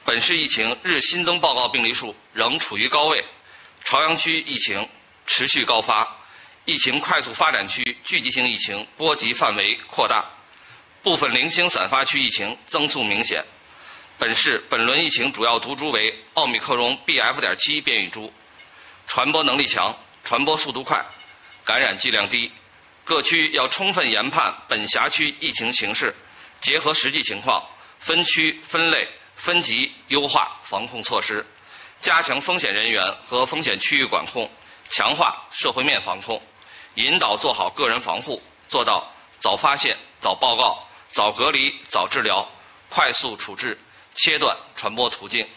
本市疫情日新增报告病例数仍处于高位，朝阳区疫情持续高发，疫情快速发展区聚集性疫情波及范围扩大，部分零星散发区疫情增速明显。本市本轮疫情主要毒株为奥密克戎 BF.7 变异株，传播能力强，传播速度快，感染剂量低。各区要充分研判本辖区疫情形势，结合实际情况，分区分类分级优化防控措施，加强风险人员和风险区域管控，强化社会面防控，引导做好个人防护，做到早发现、早报告、早隔离、早治疗，快速处置，切断传播途径。